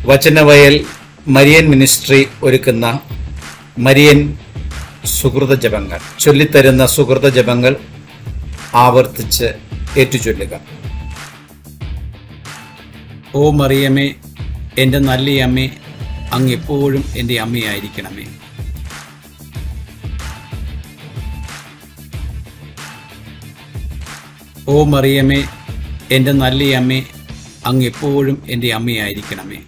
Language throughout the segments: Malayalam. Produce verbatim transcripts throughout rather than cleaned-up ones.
വചനവയൽ മരിയൻ മിനിസ്ട്രി ഒരുക്കുന്ന മരിയൻ സുഹൃത ജപങ്ങൾ. ചൊല്ലിത്തരുന്ന സുഹൃത ജപങ്ങൾ ആവർത്തിച്ച് ഏറ്റുചൊല്ലുക. ഓ മറിയമേ, എൻ്റെ നല്ലയമ്മേ, അങ്ങ് എപ്പോഴും എൻ്റെ അമ്മയായിരിക്കണമേ. ഓ മറിയമേ, എൻ്റെ നല്ലയമ്മേ, അങ്ങ് എപ്പോഴും എൻ്റെ അമ്മയായിരിക്കണമേ.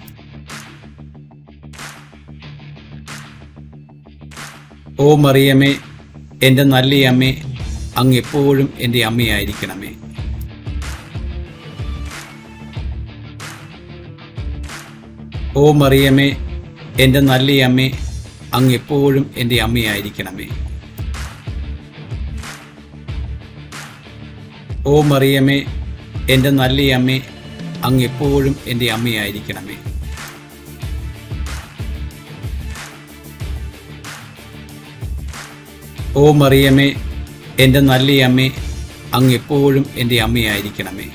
ഓ മറിയമേ, എൻ്റെ നല്ലയമ്മേ, അങ്ങ് എപ്പോഴും എൻ്റെ അമ്മയായിരിക്കണമേ. ഓ മറിയമേ, എൻ്റെ നല്ലയമ്മേ, അങ്ങ് എപ്പോഴും എൻ്റെ അമ്മയായിരിക്കണമേ. ഓ മറിയമേ, എൻ്റെ നല്ലയമ്മേ, അങ്ങ് എപ്പോഴും എൻ്റെ അമ്മയായിരിക്കണമേ. ഓ മറിയമേ, എൻ്റെ നല്ലയമ്മേ, അങ്ങ് എപ്പോഴും എൻ്റെ അമ്മയായിരിക്കണമേ.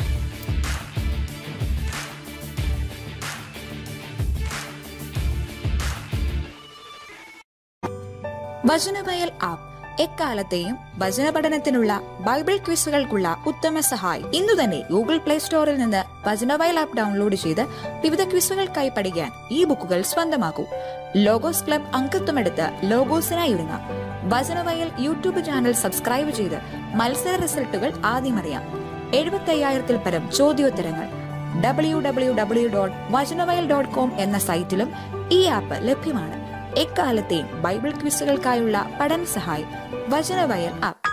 വചനവയൽ ആപ്പ് എക്കാലത്തെയും വചന പഠനത്തിനുള്ള ബൈബിൾ ക്വിസുകൾക്കുള്ള ഉത്തമ സഹായി. ഇന്നു തന്നെ ഗൂഗിൾ പ്ലേ സ്റ്റോറിൽ നിന്ന് വചനവയൽ ആപ്പ് ഡൗൺലോഡ് ചെയ്ത് വിവിധ ക്വിസുകൾക്കായി പഠിക്കാൻ ഈ ബുക്കുകൾ സ്വന്തമാക്കൂ. ലോഗോസ് ക്ലബ് അംഗത്വമെടുത്ത് ലോഗോസിനായി ഒരുങ്ങാം. വചനവയൽ യൂട്യൂബ് ചാനൽ സബ്സ്ക്രൈബ് ചെയ്ത് മത്സര റിസൾട്ടുകൾ ആദ്യം അറിയാം. എഴുപത്തി അയ്യായിരത്തിൽ പരം ചോദ്യോത്തരങ്ങൾ W W W dot Vachanavayal dot com എന്ന സൈറ്റിലും ഈ ആപ്പ് ലഭ്യമാണ്. എക്കാലത്തെയും ബൈബിൾ ക്വിസുകൾക്കായുള്ള പഠന സഹായി വചനവയൽ ആപ്പ്.